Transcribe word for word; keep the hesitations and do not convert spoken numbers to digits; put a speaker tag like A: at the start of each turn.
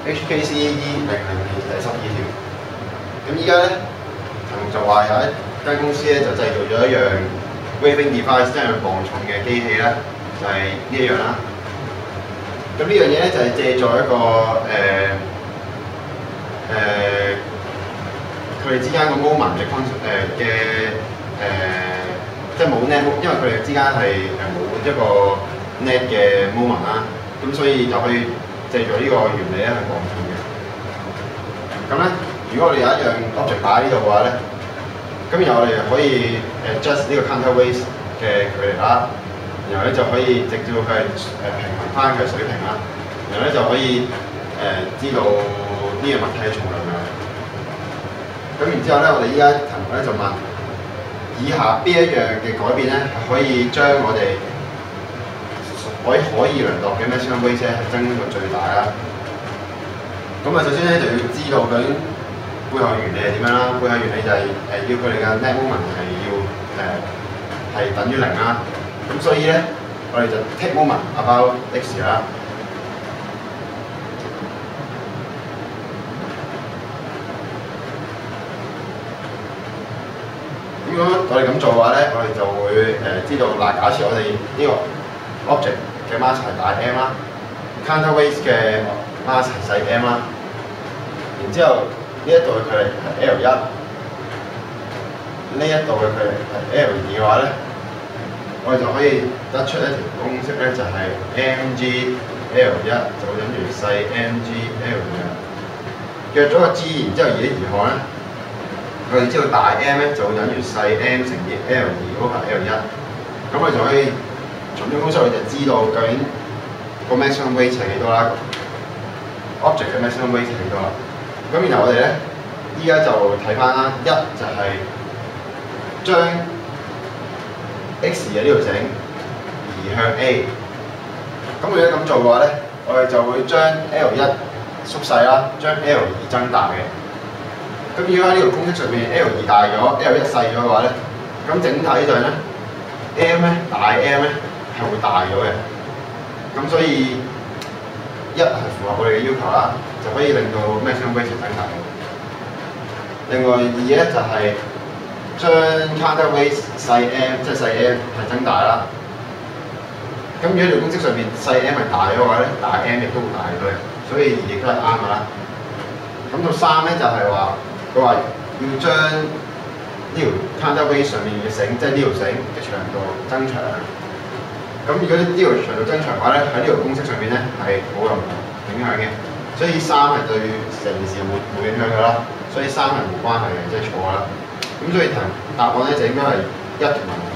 A: H K C E 零零年第十二條。咁依家咧，題目就話有一間公司咧就製造咗一樣 weighing device， 即係磅重嘅機器咧，就係、是、呢一樣啦。咁呢樣嘢咧就係、是、借助一個誒誒佢哋之間個 moment 嘅 con 誒嘅誒，即係冇 net， 因為佢哋之間係誒冇一個 net 嘅 moment 啦，咁所以就可以借助呢個原理咧去磅重嘅。咁咧，如果我哋有一樣 object 擺喺呢度嘅話咧，咁然後我哋可以 adjust 呢個 counterweight 嘅距離啦，然後咧就可以直接佢係誒平衡翻佢嘅水平啦，然後咧就可以誒、呃、知道呢樣物體嘅重量嘅。咁然之後咧，我哋依家題目咧就問以下邊一樣嘅改變咧係可以將我哋可以可以量度嘅 maximum weight 係增到最大啦。咁啊，首先咧就要知道究竟背後原理係點樣啦。背後原理就係、是、誒、呃、要佢哋嘅 net moment 係要誒係、呃、等於零啦。咁所以咧，我哋就 take moment about x 啦。如果我哋咁做嘅話咧，我哋就會誒、呃、知道嗱，假設我哋呢個 object 嘅 mass 係大 M 啦 ，counterweight 嘅 mass 係細 m 啦，然之後呢一度嘅距離係 L 一，呢一度嘅距離係 L 二嘅話咧，我哋就可以得出一條公式咧，就係 mg L 一就等於細 mg L 二。約咗個 g， 然之後移一移項咧，我哋知道大 M 咧就會等於細 m 乘以 L 二 over L 一，咁我哋就可以從呢個公式我哋就知道究竟個 maximum weight 係幾多啦。object 嘅 maximum weight 係幾多啦？咁然後我哋咧，依家就睇翻啦，一就係將 x 嘅呢條繩移向 A。咁如果咁做嘅話咧，我哋就會將 L 一縮細啦，將 L 二增大嘅。咁如果喺呢條公式上面 L 二大咗 ，L 一細咗嘅話咧，咁整體上咧 M 咧大 M 咧係會大咗嘅。咁所以一係符合我哋嘅要求啦，就可以令到 maximum weight 增大嘅。另外二咧就係將 counterweight 細 m， 即係細 m 係增大啦。咁如果條公式上面細 m 係大嘅話咧，大 M 亦都會大咗嘅，所以二亦都係啱㗎啦。咁到三咧就係話，佢話要將呢條 counterweight 上面嘅繩，即係呢條繩嘅長度增長。咁如果呢條長度增長嘅話咧，喺呢條公式上面咧係冇任何影響嘅，所以三係對成件事冇冇影響㗎啦，所以三係冇關係嘅，即係錯㗎啦。咁所以題答案咧就應該係一同埋